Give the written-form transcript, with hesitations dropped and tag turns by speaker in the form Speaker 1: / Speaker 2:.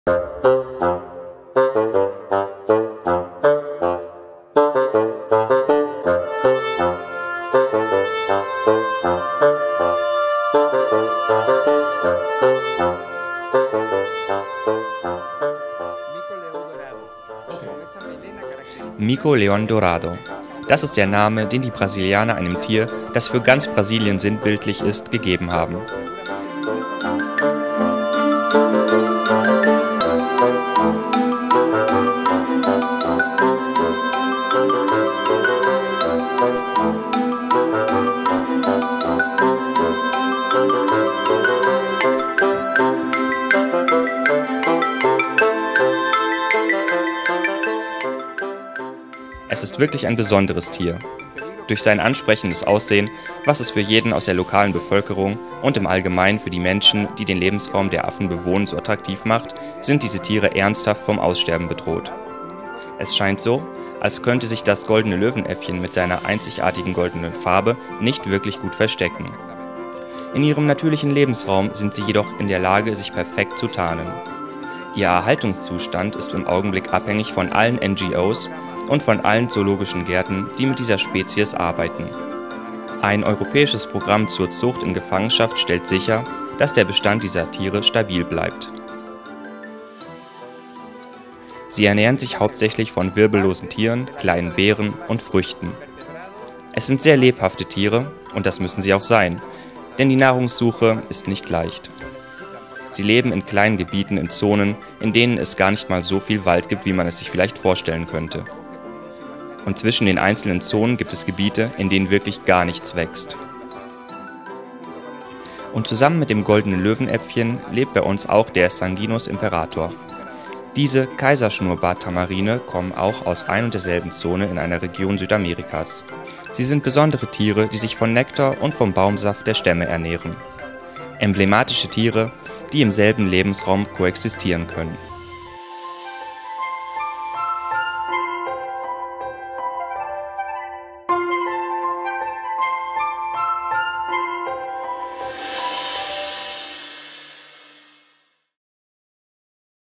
Speaker 1: Mico-Leão Dourado. Das ist der Name, den die Brasilianer einem Tier, das für ganz Brasilien sinnbildlich ist, gegeben haben. Es ist wirklich ein besonderes Tier. Durch sein ansprechendes Aussehen, was es für jeden aus der lokalen Bevölkerung und im Allgemeinen für die Menschen, die den Lebensraum der Affen bewohnen, so attraktiv macht, sind diese Tiere ernsthaft vom Aussterben bedroht. Es scheint so, als könnte sich das goldene Löwenäffchen mit seiner einzigartigen goldenen Farbe nicht wirklich gut verstecken. In ihrem natürlichen Lebensraum sind sie jedoch in der Lage, sich perfekt zu tarnen. Ihr Erhaltungszustand ist im Augenblick abhängig von allen NGOs und von allen zoologischen Gärten, die mit dieser Spezies arbeiten. Ein europäisches Programm zur Zucht in Gefangenschaft stellt sicher, dass der Bestand dieser Tiere stabil bleibt. Sie ernähren sich hauptsächlich von wirbellosen Tieren, kleinen Beeren und Früchten. Es sind sehr lebhafte Tiere und das müssen sie auch sein, denn die Nahrungssuche ist nicht leicht. Sie leben in kleinen Gebieten in Zonen, in denen es gar nicht mal so viel Wald gibt, wie man es sich vielleicht vorstellen könnte. Und zwischen den einzelnen Zonen gibt es Gebiete, in denen wirklich gar nichts wächst. Und zusammen mit dem goldenen Löwenäffchen lebt bei uns auch der Sanguinus imperator. Diese Kaiserschnurrbart-Tamarine kommen auch aus ein und derselben Zone in einer Region Südamerikas. Sie sind besondere Tiere, die sich von Nektar und vom Baumsaft der Stämme ernähren. Emblematische Tiere, die im selben Lebensraum koexistieren können.